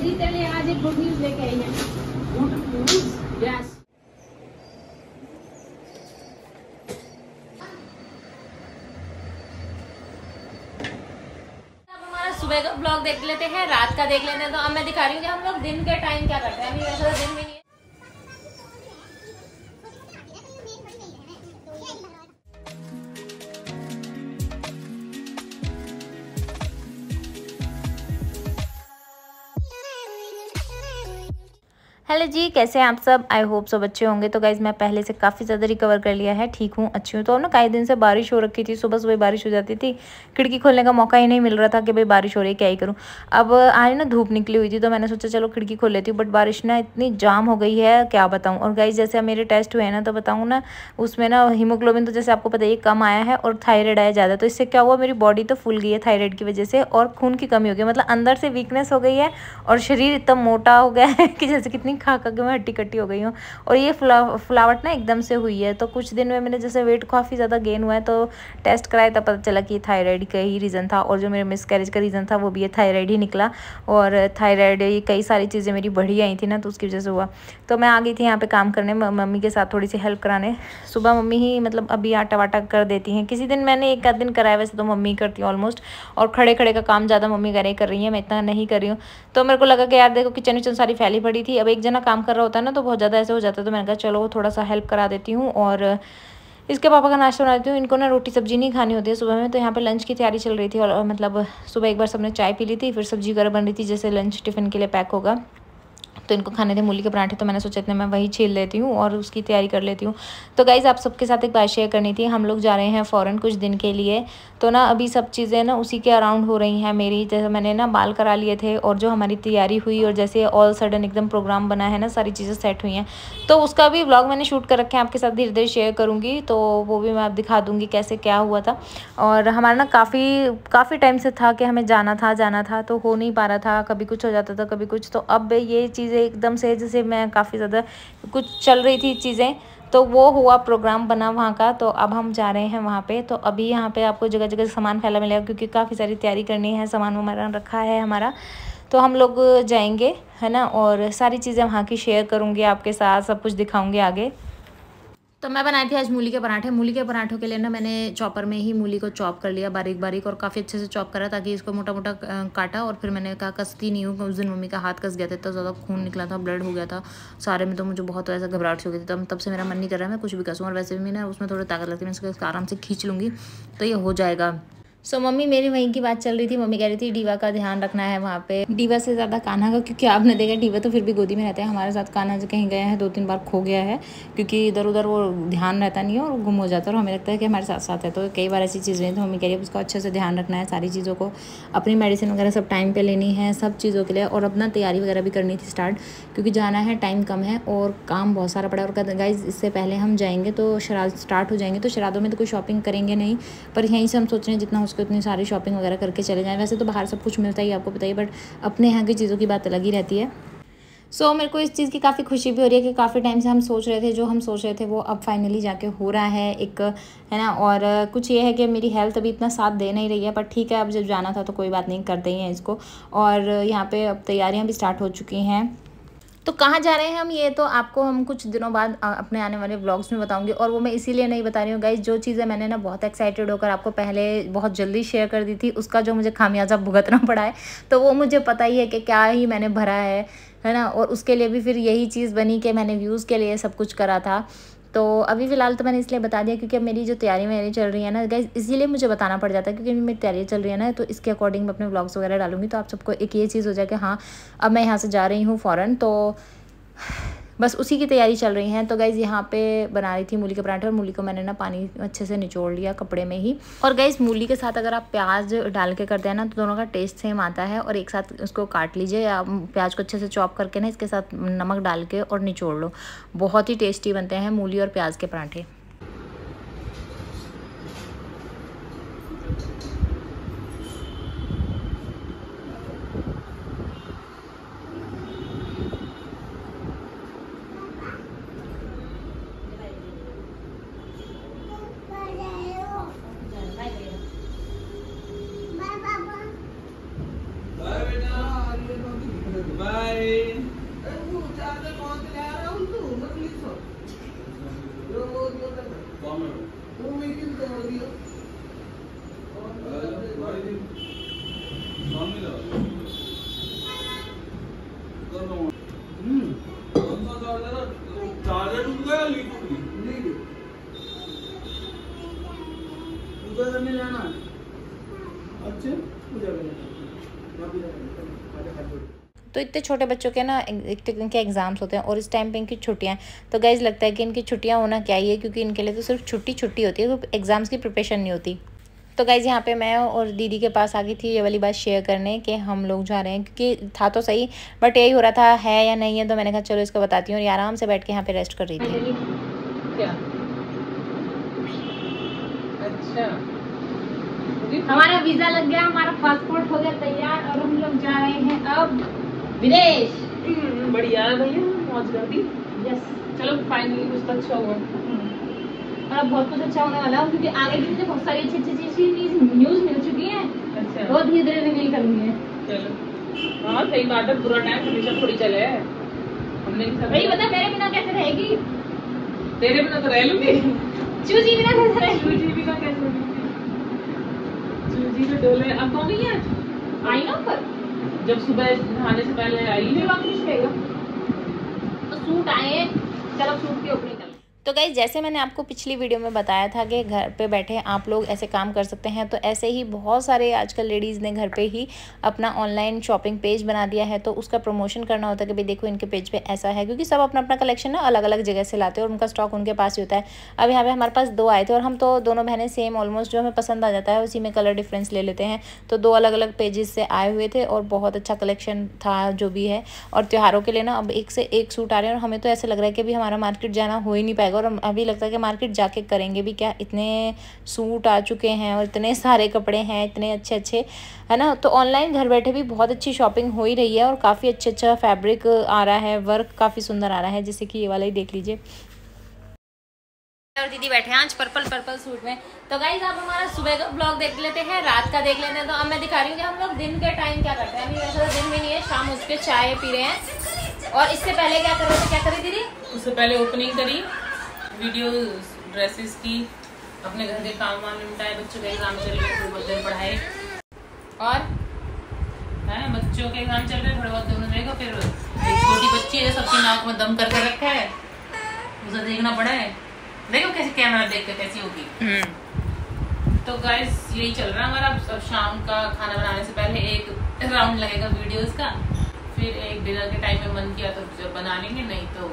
तेरे लिए आज एक गुड न्यूज लेके आई है। Good news, yes. सुबह का ब्लॉग देख लेते हैं, रात का देख लेते हैं। तो अब मैं दिखा रही हूँ कि हम लोग दिन के टाइम क्या करते हैं। अभी वैसे तो दिन भी नहीं है। हेलो जी, कैसे हैं आप सब? आई होप सब अच्छे होंगे। तो गाइज मैं पहले से काफ़ी ज़्यादा रिकवर कर लिया है, ठीक हूँ, अच्छी हूँ। तो अब ना कई दिन से बारिश हो रखी थी, सुबह सुबह बारिश हो जाती थी, खिड़की खोलने का मौका ही नहीं मिल रहा था कि भाई बारिश हो रही है, क्या ही करूँ। अब आज ना धूप निकली हुई थी तो मैंने सोचा चलो खिड़की खोल लेती हूँ, बट बारिश ना इतनी जाम हो गई है, क्या बताऊँ। और गाइज जैसे मेरे टेस्ट हुए हैं ना, तो बताऊँ ना, उसमें ना हीमोग्लोबिन तो जैसे आपको पता है कम आया है और थायराइड आया ज़्यादा। तो इससे क्या हुआ, मेरी बॉडी तो फूल गई है थायराइड की वजह से, और खून की कमी हो गई, मतलब अंदर से वीकनेस हो गई है और शरीर इतना मोटा हो गया है कि जैसे कितनी खा के मैं हट्टी कट्टी हो गई हूँ। और ये फुलावट ना एकदम से हुई है। तो कुछ दिन में मैंने जैसे वेट काफ़ी ज़्यादा गेन हुआ है, तो टेस्ट कराया तब पता चला कि थायराइड का ही रीज़न था। और जो मेरे मिसकैरेज का रीज़न था वो भी ये थायराइड ही निकला। और थायराइड ये कई सारी चीज़ें मेरी बढ़ी आई थी ना, तो उसकी वजह से हुआ। तो मैं आ गई थी यहाँ पे काम करने, मम्मी के साथ थोड़ी सी हेल्प कराने। सुबह मम्मी ही मतलब अभी आटा वाटा कर देती हैं। किसी दिन मैंने एक आध दिन कराया, वैसे तो मम्मी करती है ऑलमोस्ट। और खड़े खड़े का काम ज़्यादा मम्मी कर रही है, मैं इतना नहीं कर रही हूँ। तो मेरे को लगा कि यार देखो किचन विचन सारी फैली पड़ी थी, अब एक जना काम कर रहा होता है ना तो बहुत ज़्यादा ऐसे हो जाता है। तो मैंने कहा चलो थोड़ा सा हेल्प करा देती हूँ। और इसके पापा का नाश्ता बना देती हूँ। इनको ना रोटी सब्जी नहीं खानी होती है सुबह में। तो यहाँ पे लंच की तैयारी चल रही थी, और मतलब सुबह एक बार सबने चाय पी ली थी, फिर सब्जी वगैरह बन रही थी जैसे लंच टिफ़िन के लिए पैक होगा। तो इनको खाने थे मूली के पराठे, तो मैंने सोचा इतने मैं वही छील लेती हूँ और उसकी तैयारी कर लेती हूँ। तो गाइज़ आप सबके साथ एक बात शेयर करनी थी। हम लोग जा रहे हैं फ़ॉरेन कुछ दिन के लिए। तो ना अभी सब चीज़ें ना उसी के अराउंड हो रही हैं मेरी। जैसे मैंने ना बाल करा लिए थे, और जो हमारी तैयारी हुई, और जैसे ऑल सडन एकदम प्रोग्राम बना है ना, सारी चीज़ें सेट हुई हैं। तो उसका भी व्लॉग मैंने शूट कर रखे हैं, आपके साथ धीरे धीरे शेयर करूँगी। तो वो भी मैं आप दिखा दूँगी कैसे क्या हुआ था। और हमारा ना काफ़ी टाइम से था कि हमें जाना था, तो हो नहीं पा रहा था, कभी कुछ हो जाता था कभी कुछ। तो अब ये चीज़ें एकदम से, जैसे मैं काफ़ी ज़्यादा कुछ चल रही थी चीज़ें, तो वो हुआ, प्रोग्राम बना वहाँ का। तो अब हम जा रहे हैं वहाँ पे। तो अभी यहाँ पे आपको जगह जगह सामान फैला मिलेगा, क्योंकि काफ़ी सारी तैयारी करनी है, सामान हमारा रखा है हमारा। तो हम लोग जाएंगे, है ना, और सारी चीज़ें वहाँ की शेयर करूँगी आपके साथ, सब कुछ दिखाऊँगी आगे। तो मैं बनाई थी आज मूली के पराठे। मूली के पराठों के लिए ना मैंने चॉपर में ही मूली को चॉप कर लिया बारीक बारीक, और काफ़ी अच्छे से चॉप करा, ताकि इसको मोटा मोटा काटा। और फिर मैंने कहा कसती नहीं हूँ, उस दिन मम्मी का हाथ कस गया था, इतना ज़्यादा खून निकला था, ब्लड हो गया था सारे में। तो मुझे बहुत ऐसा घबराहट हो गई थी, तब से मेरा मन नहीं कर रहा है मैं कुछ भी कसूँ। और वैसे भी ना उसमें थोड़ी ताकत लगती है, मैं इसको आराम से खींच लूँगी तो ये हो जाएगा। सो मम्मी मेरी वहीं की बात चल रही थी। मम्मी कह रही थी डीवा का ध्यान रखना है वहाँ पे, डीवा से ज़्यादा कान्हा का, क्योंकि आपने देखा डीवा तो फिर भी गोदी में रहता है, हमारे साथ कान्हा जो कहीं गया है 2-3 बार खो गया है, क्योंकि इधर उधर वो ध्यान रहता नहीं है और गुम हो जाता है, और हमें लगता है कि हमारे साथ साथ है। तो कई बार ऐसी चीज़ें हैं, तो मम्मी कह रही है उसको अच्छे से ध्यान रखना है, सारी चीज़ों को, अपनी मेडिसिन वगैरह सब टाइम पर लेनी है, सब चीज़ों के लिए। और अपना तैयारी वगैरह भी करनी थी स्टार्ट, क्योंकि जाना है, टाइम कम है और काम बहुत सारा पड़ा है। और गाइस इससे पहले हम जाएंगे तो शराद स्टार्ट हो जाएंगे, तो शरादों में तो कोई शॉपिंग करेंगे नहीं, पर यहीं से हम सोच रहे हैं जितना हो सके उतनी सारी शॉपिंग वगैरह करके चले जाएं। वैसे तो बाहर सब कुछ मिलता ही, आपको पता ही, बट अपने यहाँ की चीज़ों की बात अलग ही रहती है। सो मेरे को इस चीज़ की काफ़ी खुशी भी हो रही है कि काफ़ी टाइम से हम सोच रहे थे, जो हम सोच रहे थे वो अब फाइनली जाके हो रहा है एक, है ना। और कुछ ये है कि मेरी हेल्थ अभी इतना साथ दे नहीं रही है, पर ठीक है, अब जब जाना था तो कोई बात नहीं, करते ही हैं इसको। और यहाँ पे अब तैयारियाँ भी स्टार्ट हो चुकी हैं। तो कहाँ जा रहे हैं हम, ये तो आपको हम कुछ दिनों बाद अपने आने वाले व्लॉग्स में बताऊंगी। और वो मैं इसीलिए नहीं बता रही हूँ गाइज, जो चीज़ें मैंने ना बहुत एक्साइटेड होकर आपको पहले बहुत जल्दी शेयर कर दी थी, उसका जो मुझे खामियाजा भुगतना पड़ा है, तो वो मुझे पता ही है कि क्या ही मैंने भरा है ना। और उसके लिए भी फिर यही चीज़ बनी कि मैंने व्यूज़ के लिए सब कुछ करा था। तो अभी फ़िलहाल तो मैंने इसलिए बता दिया क्योंकि अब मेरी जो तैयारी मेरी चल रही है ना गाइस, इसीलिए मुझे बताना पड़ जाता है, क्योंकि मेरी तैयारी चल रही है ना, तो इसके अकॉर्डिंग मैं अपने व्लॉग्स वगैरह डालूंगी, तो आप सबको एक ये चीज़ हो जाए कि हाँ अब मैं यहाँ से जा रही हूँ फ़ौरन। तो बस उसी की तैयारी चल रही है। तो गाइज़ यहाँ पे बना रही थी मूली के पराठे, और मूली को मैंने ना पानी अच्छे से निचोड़ लिया कपड़े में ही। और गाइज़ मूली के साथ अगर आप प्याज डाल के करते हैं ना, तो दोनों का टेस्ट सेम आता है। और एक साथ उसको काट लीजिए, या प्याज को अच्छे से चॉप करके ना इसके साथ नमक डाल के और निचोड़ लो, बहुत ही टेस्टी बनते हैं मूली और प्याज के पराठे। तो इतने छोटे बच्चों के ना इनके एग्ज़ाम्स होते हैं और इस टाइम पे इनकी छुट्टियां, तो गाइज लगता है कि इनकी छुट्टियां होना क्या ही है, क्योंकि इनके लिए तो सिर्फ छुट्टी होती है, तो एग्ज़ाम्स की प्रिपरेशन नहीं होती। तो गाइज यहाँ पे मैं और दीदी के पास आ गई थी ये वाली बात शेयर करने कि हम लोग जा रहे हैं, क्योंकि था तो सही बट यही हो रहा था है या नहीं है, तो मैंने कहा चलो इसको बताती हूँ। और आराम से बैठ के यहाँ पे रेस्ट कर रही थी। क्या? अच्छा, हमारा वीजा लग गया, हमारा पासपोर्ट हो गया तैयार और हम लोग जा रहे हैं अब विदेश। बढ़िया है भैया, मौज कर दी। यस, चलो फाइनली कुछ तो अच्छा हुआ। और अब बहुत कुछ अच्छा होने वाला है, क्योंकि आगे भी मुझे बहुत सारी अच्छी न्यूज मिल चुकी है। अच्छा, बहुत धीरे धीरे रिवील करूंगी। चलो हाँ सही बात है, पूरा टाइम हमेशा थोड़ी चले है। हमने भाई बता मेरे बिना कैसे रहेगी? तेरे बिना तो रह लूंगी। चूजी बिना कैसे रहेगी? चूजी बिना कैसे रहेगी? चूजी तो डोले अब कौन गई है? आई ना पर जब सुबह नहाने से पहले आई फिर वापस रहेगा। तो सूट आए, चलो सूट की ओपनिंग कर। तो गाइस जैसे मैंने आपको पिछली वीडियो में बताया था कि घर पे बैठे आप लोग ऐसे काम कर सकते हैं, तो ऐसे ही बहुत सारे आजकल लेडीज़ ने घर पे ही अपना ऑनलाइन शॉपिंग पेज बना दिया है। तो उसका प्रमोशन करना होता है कि भाई देखो इनके पेज पे ऐसा है, क्योंकि सब अपना अपना कलेक्शन ना अलग अलग जगह से लाते हैं और उनका स्टॉक उनके पास ही होता है। अब यहाँ पे हमारे पास 2 आए थे और हम तो दोनों बहनें सेम ऑलमोस्ट जो हमें पसंद आ जाता है उसी में कलर डिफरेंस ले लेते हैं। तो 2 अलग अलग पेजेस से आए हुए थे और बहुत अच्छा कलेक्शन था जो भी है। और त्योहारों के लिए ना अब एक से एक सूट आ रहे हैं और हमें तो ऐसा लग रहा है कि अभी हमारा मार्केट जाना हो ही नहीं पाएगा। और अभी लगता है मार्केट जाके करेंगे भी क्या, इतने सूट आ चुके हैं और इतने सारे कपड़े हैं, इतने अच्छे अच्छे, है ना। तो ऑनलाइन घर बैठे भी बहुत अच्छी शॉपिंग हो ही रही है और काफ़ी अच्छा फैब्रिक आ रहा है, वर्क काफ़ी सुंदर आ रहा है, जैसे कि ये वाला ही देख लीजिए। और दीदी बैठे हैं आज पर्पल सूट में। तो गाइज आप हमारा सुबह का ब्लॉग देख लेते हैं, रात का देख लेते हैं। तो अब मैं दिखा रही हूँ कि हम लोग दिन के टाइम क्या करते हैं। अभी वैसे तो दिन में नहीं है, शाम उस पर चाय पी रहे हैं। और इससे पहले क्या कर रहे थे, क्या करी दीदी? उससे पहले ओपनिंग करी वीडियो ड्रेसेस की, अपने घर के काम वाम निपटाए, बच्चों के एग्जाम चल रहे थोड़े बहुत देर पढ़ाए, और है बच्चों के एग्जाम चल रहे थोड़े बहुत देर रहेगा। फिर एक छोटी बच्ची है सबकी नाक में दम करके रखा है, उसे देखना पड़ा है। देखो कैसे कैमरा देख कर कैसी होगी। तो गाइस यही चल रहा है हमारा। अब शाम का खाना बनाने से पहले एक राउंड लगेगा वीडियोस का, फिर एक डिनर के टाइम में मन किया तो जब बना लेंगे, नहीं तो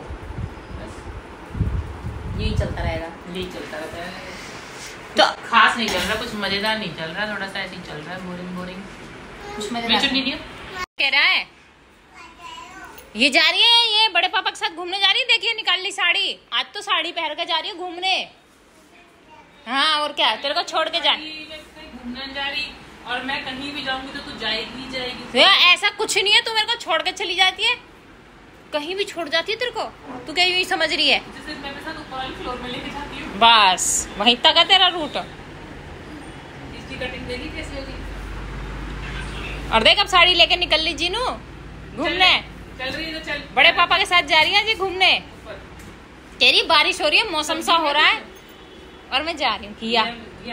यही चलता रहेगा। यही चलता रहता है। तो खास नहीं चल रहा, कुछ मजेदार नहीं चल रहा, थोड़ा सा ऐसे ही चल रहा है, बोरिंग। कुछ मजेदार नहीं कह रहा है। ये जा रही है, ये बड़े पापा के साथ घूमने जा रही है। देखिए निकाल ली साड़ी, आज तो साड़ी पहन कर जा रही है घूमने। हाँ और क्या, तेरे को छोड़ के घूमने जा रही, और मैं कहीं भी जाऊंगी तो तू जाएगी। ऐसा कुछ नहीं है, तू मेरे को छोड़ के चली जाती है, कहीं भी छोड़ जाती है तेरे को, तू क्या यूं समझ रही है? जैसे मैं अपने साथ ऊपर वाले फ्लोर में लेके जाती हूँ, बस वहीं तक है तेरा रूट। इसकी कटिंग देखी कैसी होगी। और देख अब साड़ी लेके निकल ली जीनू घूमने। चल रही है तो चल, बड़े पापा के साथ जा रही है जी घूमने। कह रही बारिश हो रही है, मौसम सा हो रहा है और मैं जा रही हूँ। घिया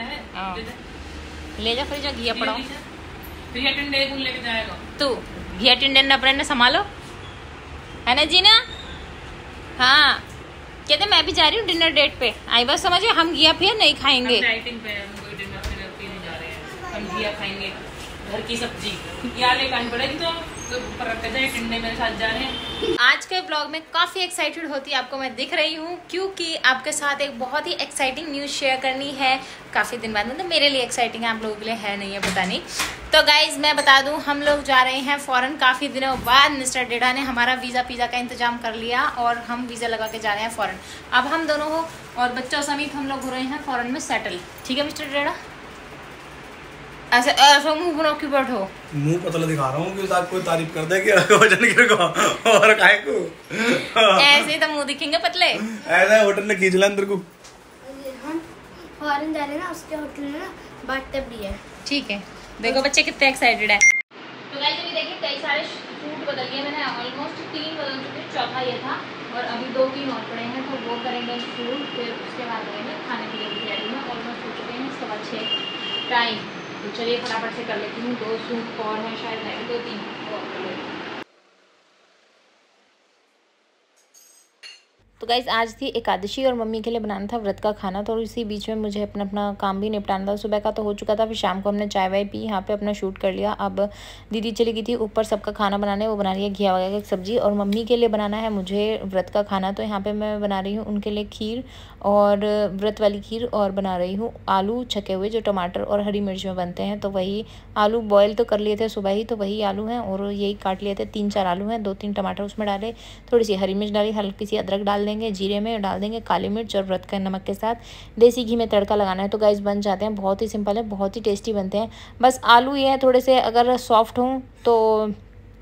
ले जा, फिर घिया पड़ाओ। लेके जाएगा तू घिया टिंडे न अपने संभालो, है ना जीना? हाँ कहते मैं भी जा रही हूँ डिनर डेट पे। आई बस समझो, हम घिया फिर नहीं खाएंगे। हम घिया खाएंगे, घर की सब्जी या लेकर आनी पड़ेगी, तो टिंडे मेरे साथ जा रहे हैं। आज के ब्लॉग में काफ़ी एक्साइटेड होती आपको मैं दिख रही हूँ, क्योंकि आपके साथ एक बहुत ही एक्साइटिंग न्यूज़ शेयर करनी है काफ़ी दिन बाद। मतलब मेरे लिए एक्साइटिंग है, आप लोगों के लिए है नहीं है पता नहीं। तो गाइज मैं बता दूं, हम लोग जा रहे हैं फ़ॉरेन। काफ़ी दिनों बाद मिस्टर डेढ़ा ने हमारा वीज़ा का इंतजाम कर लिया और हम वीज़ा लगा के जा रहे हैं फ़ॉरेन। अब हम दोनों हो और बच्चों समेत हम लोग हो रहे हैं फ़ॉरेन में सेटल। ठीक है मिस्टर डेढ़ा? ऐसे ऐसा मुंह बना के बैठो, मुंह पतला दिखा रहा हूँ कि साथ कोई तारीफ कर दे कि वजन गिर को और काहे को ऐसे ही तो मुंह दिखेंगे पतले। ऐसा होटल ने खींच लिया अंदर को। हम फॉरेन जा रहे हैं ना, उसके होटल में ना बाथटब भी है। ठीक है, देखो बच्चे कितने एक्साइटेड है। तो गाइस अभी देखिए कई सारे सूट बदल लिए मैंने, ऑलमोस्ट 3 बदल चुके, चौथा ये था। और अभी 2-3 और पड़े हैं, तो वो करेंगे शूट, फिर उसके बाद करेंगे खाने पीने की तैयारी में। ऑलमोस्ट हो चुके हैं 6:15 टाइम। तो चलिए फटाफट से कर लेती हूँ। 2 सूट और हैं शायद, नहीं 2-3 और कर लेती हूँ। तो गाइज़ आज थी एकादशी और मम्मी के लिए बनाना था व्रत का खाना, तो इसी बीच में मुझे अपना काम भी निपटाना था। सुबह का तो हो चुका था, फिर शाम को हमने चाय वाय पी, यहाँ पे अपना शूट कर लिया। अब दीदी चली गई थी ऊपर सबका खाना बनाने, वो बना रही है घिया वगैरह की सब्जी, और मम्मी के लिए बनाना है मुझे व्रत का खाना। तो यहाँ पर मैं बना रही हूँ उनके लिए खीर, और व्रत वाली खीर, और बना रही हूँ आलू छके हुए जो टमाटर और हरी मिर्च में बनते हैं। तो वही आलू बॉयल तो कर लिए थे सुबह ही, तो वही आलू हैं, और यही काट लिए थे। 3-4 आलू हैं, 2-3 टमाटर उसमें डाले, थोड़ी सी हरी मिर्च डाली, हल्की सी अदरक डाल देंगे, जीरे में डाल देंगे काली मिर्च, और व्रत का नमक के साथ देसी घी में तड़का लगाना है। तो गाइस बन जाते हैं, बहुत ही सिंपल है, बहुत ही टेस्टी बनते हैं। बस आलू ये है थोड़े से अगर सॉफ्ट हों तो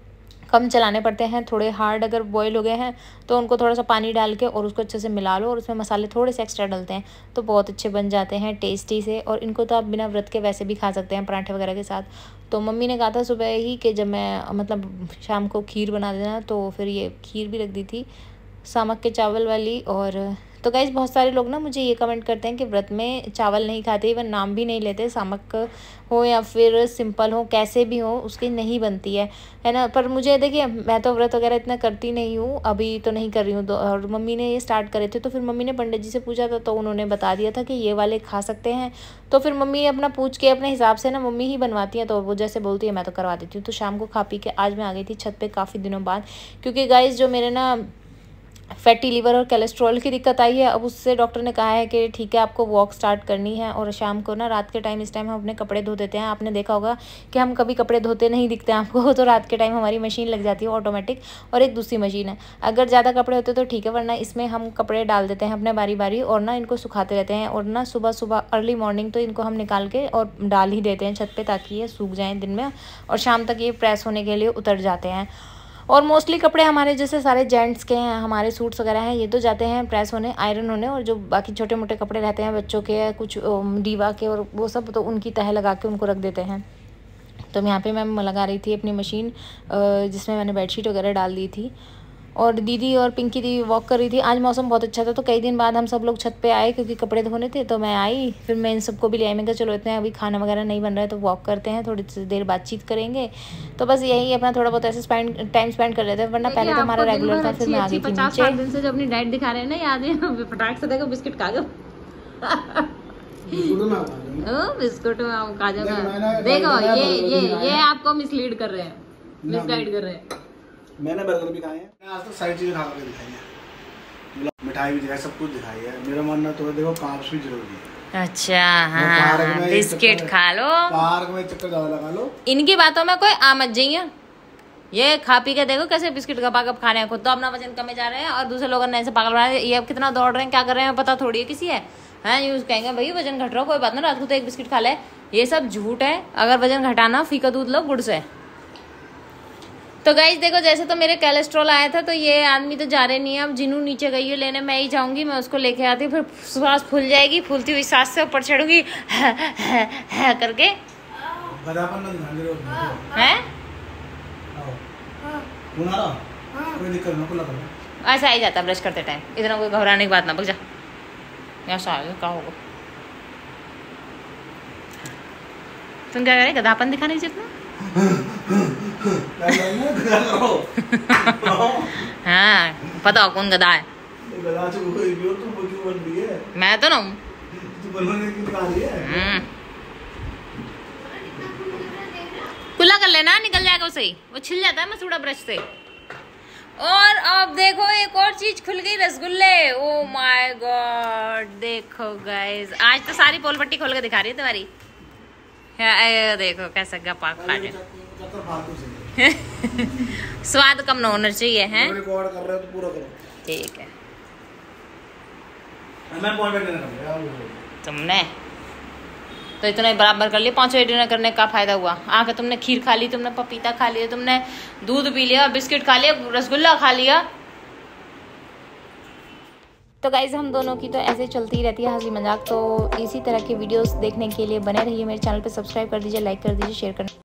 कम चलाने पड़ते हैं, थोड़े हार्ड अगर बॉईल हो गए हैं तो उनको थोड़ा सा पानी डाल के और उसको अच्छे से मिला लो, और उसमें मसाले थोड़े से एक्स्ट्रा डालते हैं तो बहुत अच्छे बन जाते हैं टेस्टी से। और इनको तो आप बिना व्रत के वैसे भी खा सकते हैं पराठे वगैरह के साथ। तो मम्मी ने कहा था सुबह ही कि जब मैं मतलब शाम को खीर बना देना, तो फिर ये खीर भी रख दी थी सामक के चावल वाली। और तो गाइस बहुत सारे लोग ना मुझे ये कमेंट करते हैं कि व्रत में चावल नहीं खाते, इवन नाम भी नहीं लेते, सामक हो या फिर सिंपल हो कैसे भी हो उसकी नहीं बनती है ना। पर मुझे देखिए मैं तो व्रत वगैरह इतना करती नहीं हूँ, अभी तो नहीं कर रही हूँ। और मम्मी ने ये स्टार्ट करे थे, तो फिर मम्मी ने पंडित जी से पूछा था, तो उन्होंने बता दिया था कि ये वाले खा सकते हैं। तो फिर मम्मी अपना पूछ के अपने हिसाब से ना मम्मी ही बनवाती हैं, तो वो जैसे बोलती है मैं तो करवा देती हूँ। तो शाम को खा पी के आज मैं आ गई थी छत पे काफ़ी दिनों बाद, क्योंकि गाइस जो मेरे ना फैटी लीवर और कोलेस्ट्रॉल की दिक्कत आई है, अब उससे डॉक्टर ने कहा है कि ठीक है आपको वॉक स्टार्ट करनी है। और शाम को ना रात के टाइम इस टाइम हम अपने कपड़े धो देते हैं, आपने देखा होगा कि हम कभी कपड़े धोते नहीं दिखते हैं आपको, तो रात के टाइम हमारी मशीन लग जाती है ऑटोमेटिक, और एक दूसरी मशीन है। अगर ज़्यादा कपड़े होते तो ठीक है, वरना इसमें हम कपड़े डाल देते हैं अपने बारी बारी, और ना इनको सुखाते रहते हैं। और ना सुबह सुबह अर्ली मॉर्निंग तो इनको हम निकाल के और डाल ही देते हैं छत पर, ताकि ये सूख जाएँ दिन में, और शाम तक ये प्रेस होने के लिए उतर जाते हैं। और मोस्टली कपड़े हमारे जैसे सारे जेंट्स के हैं, हमारे सूट्स वगैरह हैं, ये तो जाते हैं प्रेस होने, आयरन होने, और जो बाकी छोटे मोटे कपड़े रहते हैं बच्चों के, कुछ डीवा के और वो सब, तो उनकी तह लगा के उनको रख देते हैं। तो यहाँ पे मैं लगा रही थी अपनी मशीन, जिसमें मैंने बेडशीट वगैरह डाल दी थी, और दीदी और पिंकी दीदी वॉक कर रही थी। आज मौसम बहुत अच्छा था, तो कई दिन बाद हम सब लोग छत पे आए क्योंकि कपड़े धोने थे। तो मैं आई, फिर मैं इन सबको भी ले आई, मैं कहा चलो इतने अभी खाना वगैरह नहीं बन रहा है तो वॉक करते हैं, थोड़ी सी देर बातचीत करेंगे। तो बस यही अपना थोड़ा बहुत ऐसे टाइम स्पेंड कर लेते हैं, वरना पहले तो हमारा रेगुलर था। फिर मैं आ गई थी नीचे। 50 दिन से जो अपनी डाइट दिखा रहे हैं ना, याद है फटाक से देखो बिस्किट खा गए, बिस्कुट खा जाओ। देखो ये आपको मिसलीड कर रहे हैं, मिसगाइड कर रहे हैं। मैंने बर्गर भी खाए हैं, आज तक सारी चीजें खा कर दिखाई है, मिठाई भी दिखाई, सब कुछ दिखाई है। मेरा मानना तो है देखो कार्ब्स भी जरूरी है। अच्छा हाँ, बिस्किट खा लो, पार्क में चक्कर ज्यादा लगा लो, इनकी बातों में कोई आ मत जाइए। ये खा पी के देखो कैसे बिस्किट का पाकअप खा रहे हैं, खुद तो अपना वजन कमे जा रहे हैं और दूसरे लोगों ने ऐसे पागल बना रहे हैं। ये अब कितना दौड़ रहे हैं, क्या कर रहे हैं पता थोड़ी है किसी है। हाँ यूज कहेंगे भाई वजन घट रहा हो, कोई बात ना, रात को तो एक बिस्किट खा ले, ये सब झूठ है। अगर वजन घटाना फीका दूध लो गुड़ से। तो गाइस देखो जैसे तो मेरे कोलेस्ट्रॉल आया था, तो ये आदमी तो जा रहे नहीं है, अब जिनू नीचे गई है लेने, मैं ही जाऊंगी, मैं उसको लेके आती हूँ, फिर सांस फूल जाएगी, फूलती हुई सांस से ऊपर चढ़ूंगी करके है। ऐसा ही जाता ब्रश करते टाइम, इतना कोई घबराने की बात ना, बग जा ऐसा क्या होगा। तुम क्या करे, गधापन दिखा नहीं जितना। हाँ पता हो कौन गधा है, मैं तो ना हूँ। खुला कर लेना, निकल जाएगा उसे ही, वो छिल जाता है मसूड़ा ब्रश से। और अब देखो एक और चीज खुल गई, रसगुल्ले। ओ माय गॉड देखो गाइस, आज तो सारी पोल पट्टी खोल के दिखा रही है तुम्हारी। देखो कैसा गप्पा खा रहे। स्वाद कम ना होना चाहिए है। रिकॉर्ड कर रहे हो तो पूरा करो, ठीक है। मैं तुमने तो इतना ही बराबर कर लिया, 5 डिनर करने का फायदा हुआ। आके तुमने खीर खा ली, तुमने पपीता खा लिया, तुमने दूध पी लिया, बिस्किट खा लिया, रसगुल्ला खा लिया। तो गाइज़ हम दोनों की तो ऐसे चलती ही रहती है हंसी मजाक। तो इसी तरह की वीडियोस देखने के लिए बने रहिए मेरे चैनल पे, सब्सक्राइब कर दीजिए, लाइक कर दीजिए, शेयर कर